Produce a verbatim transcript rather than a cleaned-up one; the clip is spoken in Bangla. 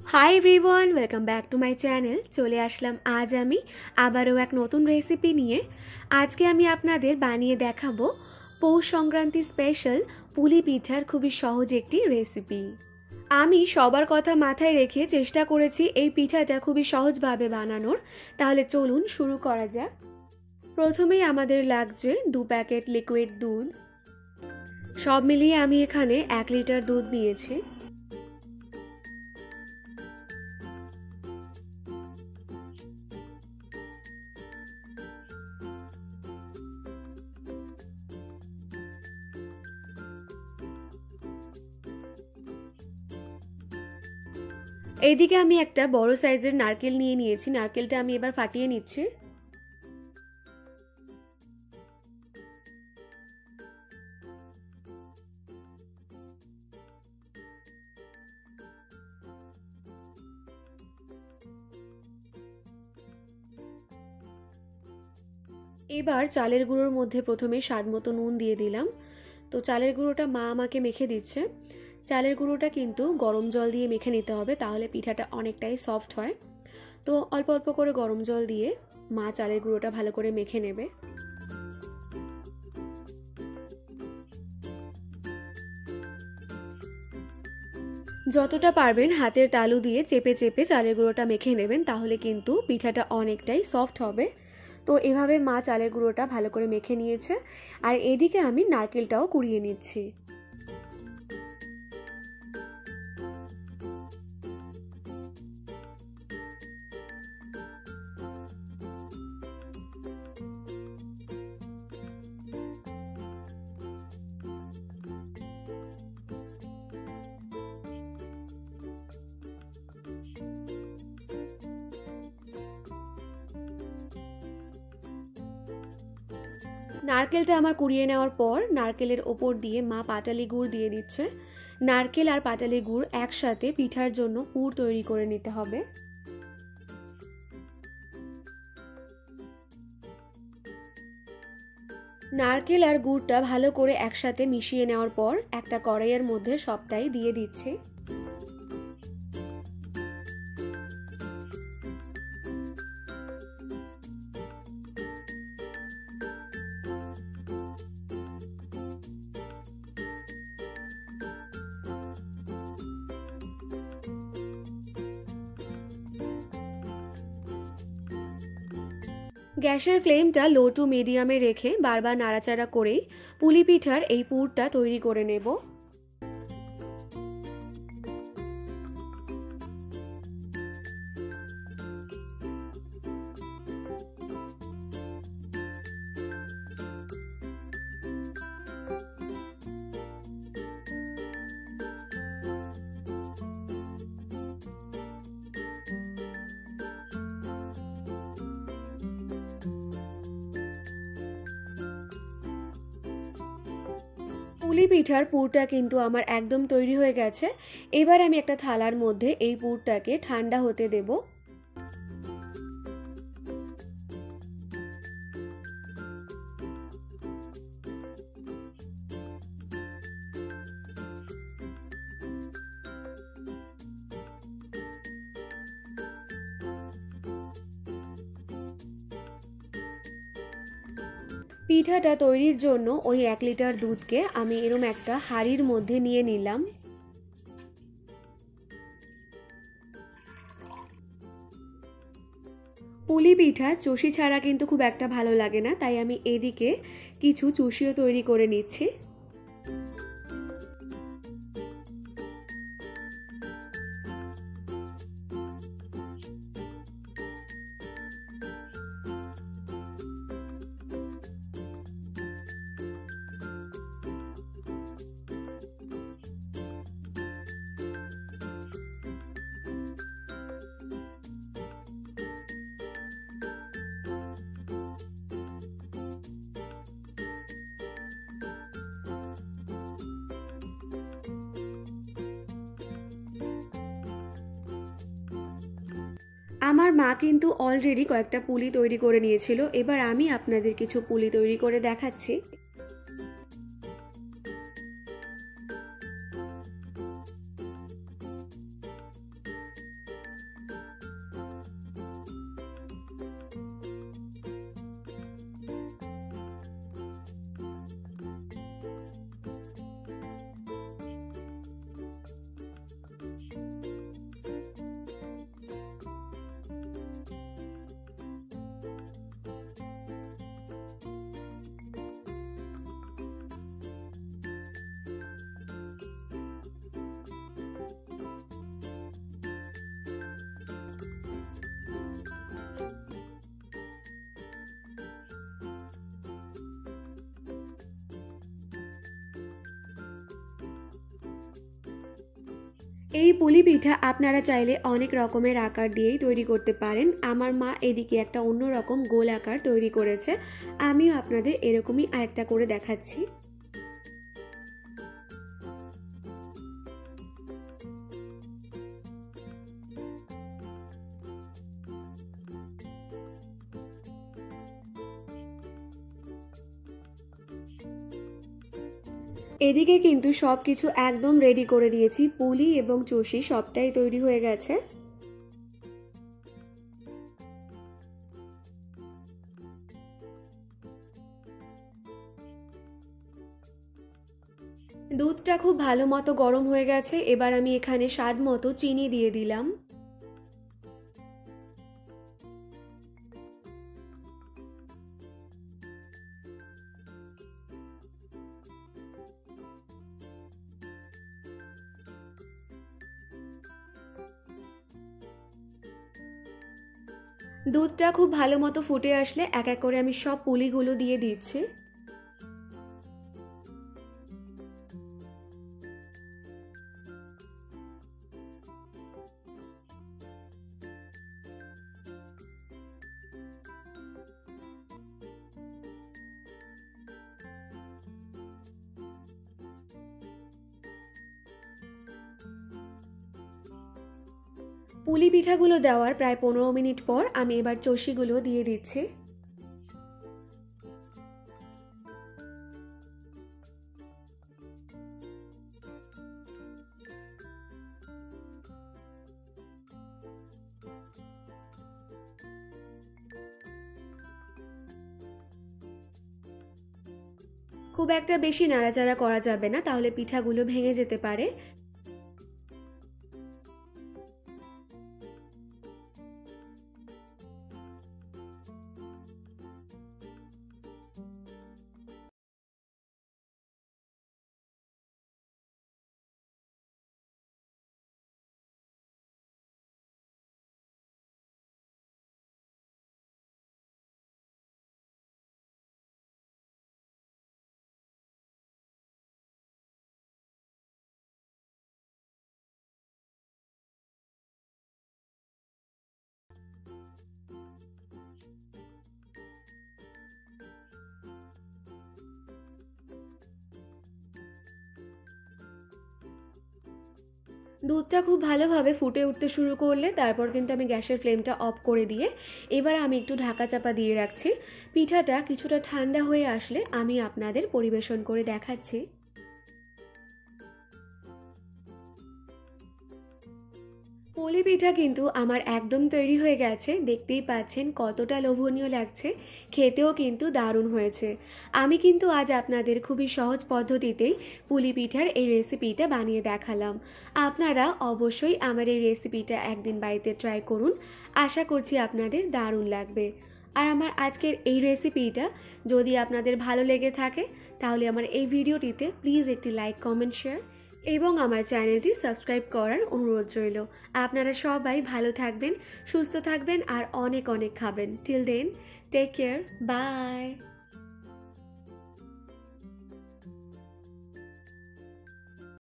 High everyone, welcome back to my channel. চলে আসলাম আজ আমি আবারও এক নতুন রেসিপি নিয়ে। আজকে আমি আপনাদের বানিয়ে দেখাবো পৌষ সংক্রান্তি স্পেশাল পুলি পিঠার খুবই সহজ একটি রেসিপি। আমি সবার কথা মাথায় রেখে চেষ্টা করেছি এই পিঠাটা খুবই সহজভাবে বানানোর। তাহলে চলুন শুরু করা যাক। প্রথমেই আমাদের লাগছে দু প্যাকেট লিকুইড দুধ। সব মিলিয়ে আমি এখানে এক লিটার দুধ নিয়েছি। এইদিকে আমি একটা বড় সাইজের নারকেল নিয়ে নিয়েছি। নারকেলটা আমি এবার ফাটিয়ে নিচ্ছি। এবার চালের গুঁড়োর মধ্যে প্রথমে স্বাদ মতো নুন দিয়ে দিলাম। তো চালের গুঁড়োটা মা আমাকে মেখে দিচ্ছে। চালের গুঁড়োটা কিন্তু গরম জল দিয়ে মেখে নিতে হবে, তাহলে পিঠাটা অনেকটাই সফট হয়। তো অল্প অল্প করে গরম জল দিয়ে মা চালের গুঁড়োটা ভালো করে মেখে নেবে। যতটা পারবেন হাতের তালু দিয়ে চেপে চেপে চালের গুঁড়োটা মেখে নেবেন, তাহলে কিন্তু পিঠাটা অনেকটাই সফট হবে। তো এভাবে মা চালের গুঁড়োটা ভালো করে মেখে নিয়েছে। আর এদিকে আমি নারকেলটাও কুড়িয়ে নিচ্ছি। নারকেলটা আমার কুড়িয়ে নেওয়ার পর নারকেলের ওপর দিয়ে মা পাটালি গুড় দিয়ে দিচ্ছে। নারকেল আর পাটালি গুড় একসাথে পিঠার জন্য পুর তৈরি করে নিতে হবে। নারকেল আর গুড়টা ভালো করে একসাথে মিশিয়ে নেওয়ার পর একটা কড়াইয়ের মধ্যে সবটাই দিয়ে দিচ্ছি। গ্যাসের ফ্লেমটা লো টু মিডিয়ামে রেখে বারবার নাড়াচাড়া করেই পুলি পিঠার এই পুরটা তৈরি করে নেব। পুলি পিঠার পুরটা কিন্তু আমার একদম তৈরি হয়ে গেছে। এবার আমি একটা থালার মধ্যে এই পুরটাকে ঠান্ডা হতে দেব। পিঠাটা তৈরির জন্য ওই এক লিটার দুধকে আমি এরকম একটা হাঁড়ির মধ্যে নিয়ে নিলাম। পুলি পিঠা চষি ছাড়া কিন্তু খুব একটা ভালো লাগে না, তাই আমি এদিকে কিছু চষিও তৈরি করে নিচ্ছি। আমার মা কিন্তু অলরেডি কয়েকটা পুলি তৈরি করে নিয়েছিল। এবার আমি আপনাদের কিছু পুলি তৈরি করে দেখাচ্ছি। এই পুলি পিঠা আপনারা চাইলে অনেক রকমের আকার দিয়েই তৈরি করতে পারেন। আমার মা এদিকে একটা অন্য রকম গোল আকার তৈরি করেছে, আমিও আপনাদের এরকমই আরেকটা করে দেখাচ্ছি। এদিকে কিন্তু সব কিছু একদম রেডি করে নিয়েছি, পুলি এবং চষি সবটাই তৈরি হয়ে গেছে। দুধটা খুব ভালো মতো গরম হয়ে গেছে, এবার আমি এখানে স্বাদ মতো চিনি দিয়ে দিলাম। দুধটা খুব ভালো মতো ফুটে আসলে এক এক করে আমি সব পুলিগুলো দিয়ে দিচ্ছি। পুলি পিঠাগুলো দেওয়ার প্রায় পনেরো মিনিট পর আমি এবার চষিগুলো দিয়ে দিচ্ছি। খুব একটা বেশি নাড়াচাড়া করা যাবে না, তাহলে পিঠাগুলো ভেঙে যেতে পারে। দুধটা খুব ভালোভাবে ফুটে উঠতে শুরু করলে তারপর কিন্তু আমি গ্যাসের ফ্লেমটা অফ করে দিয়ে এবার আমি একটু ঢাকা চাপা দিয়ে রাখছি। পিঠাটা কিছুটা ঠান্ডা হয়ে আসলে আমি আপনাদের পরিবেশন করে দেখাচ্ছি। পুলি পিঠা কিন্তু আমার একদম তৈরি হয়ে গেছে, দেখতেই পাচ্ছেন কতটা লোভনীয় লাগছে, খেতেও কিন্তু দারুণ হয়েছে। আমি কিন্তু আজ আপনাদের খুবই সহজ পদ্ধতিতেই পুলি পিঠার এই রেসিপিটা বানিয়ে দেখালাম। আপনারা অবশ্যই আমার এই রেসিপিটা একদিন বাড়িতে ট্রাই করুন, আশা করছি আপনাদের দারুণ লাগবে। আর আমার আজকের এই রেসিপিটা যদি আপনাদের ভালো লেগে থাকে তাহলে আমার এই ভিডিওটিতে প্লিজ একটি লাইক, কমেন্ট, শেয়ার এবং আমার চ্যানেলটি সাবস্ক্রাইব করার অনুরোধ রইল। আপনারা সবাই ভালো থাকবেন, সুস্থ থাকবেন আর অনেক অনেক খাবেন। Till then, take care, by.